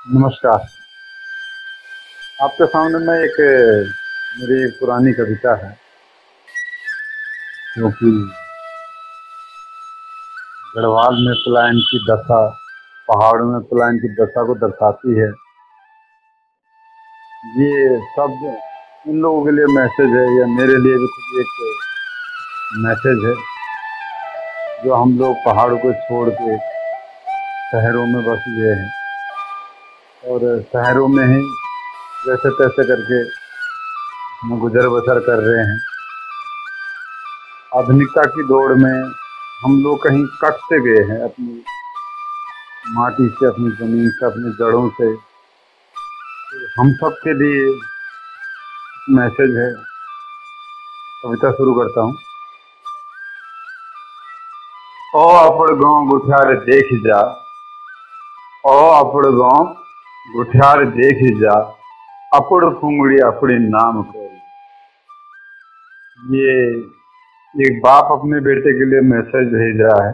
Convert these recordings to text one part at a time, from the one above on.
नमस्कार। आपके सामने मैं एक मेरी एक पुरानी कविता है जो कि गढ़वाल में पलायन की दशा, पहाड़ों में पलायन की दशा को दर्शाती है। ये शब्द उन लोगों के लिए मैसेज है या मेरे लिए भी खुद एक मैसेज है जो हम लोग पहाड़ों को छोड़ के शहरों में बस गए हैं और शहरों में ही जैसे तैसे करके हम गुजर बसर कर रहे हैं। आधुनिकता की दौड़ में हम लोग कहीं कटते गए हैं अपनी माटी से, अपनी ज़मीन से, अपनी जड़ों से। हम सब के लिए मैसेज है। कविता शुरू करता हूँ। ओ अपड़ गाँव गुठियार देख जा, ओ अपड़ गाँव गुठियार देख जा, अपड़ फुंगड़ी अपने नाम कर। ये एक बाप अपने बेटे के लिए मैसेज भेज रहा है।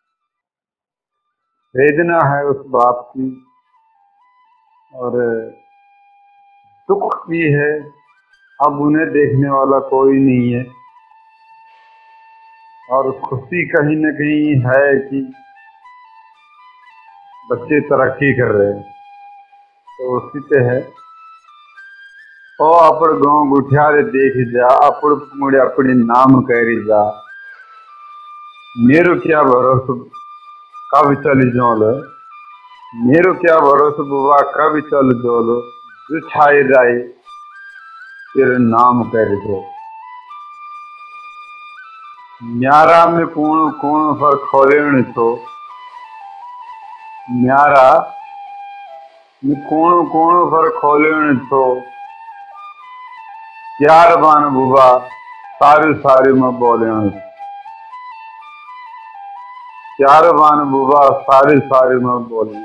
वेदना है उस बाप की और दुख भी है। अब उन्हें देखने वाला कोई नहीं है और खुशी कहीं न कहीं है कि बच्चे तरक्की कर रहे हैं, तो उसी पे है। ओ अपड़ गाँव गुठियारे देख जा, अपड़ फुंगड़े अपने नाम करी जा, मेरो क्या भरोसा कब चली जोलो, मेरो क्या भरोसा बुआ कब चल जोलो, जो छाए जाए तेरे नाम कर दो। न्यारा में कोण कोण पर खोलेण छो, न्यारा में कोण कोण पर खोलेण छो, यार बान बुबा सारे सारे में बोलेण, यार बान बुबा सारे सारे में बोलेण।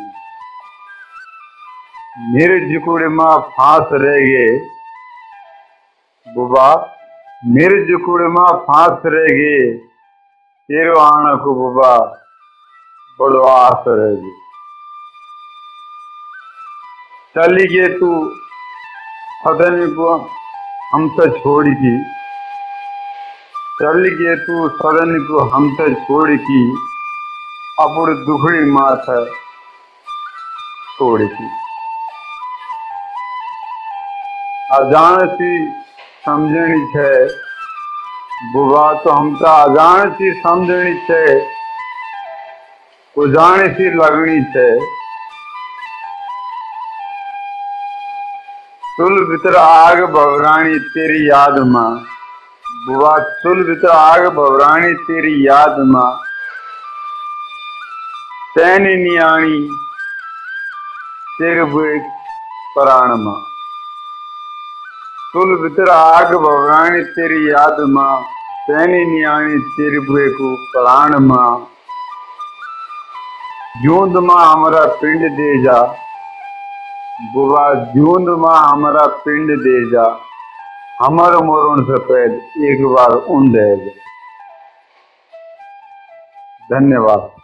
मेरे जुकुड़े माँ फांस रह गए बुबा, मेरे जुकुड़े माँ फांस रह गए, तेरे आना को बुबा बड़ो आस रह गई। चली गए तू सदन को हमसे छोड़ की, चली गए तू सदन को हमसे छोड़ की, अपड़ दुखड़ी माथ छोड़ की। अजान सी समझनी छे बुबा, तो हम तो अजान सी समझनी छे, उजाणी सी लगनी छे। चुल भीतर आग भवरानी तेरी याद मां बुआ, चुल भीतर आग भवरानी तेरी याद मां, तैनी नियाणी तेरे बुए प्राण मां। चुल भीतर आग भवरानी तेरी याद मां, तैनी नियाणी तेरे बुए को प्राण मां। जूंद मां हमारा पिंड दे जा बुआ, जूंद मां हमारा पिंड दे जा, हमार मोरण सफेद एक बार उन दे जा। धन्यवाद।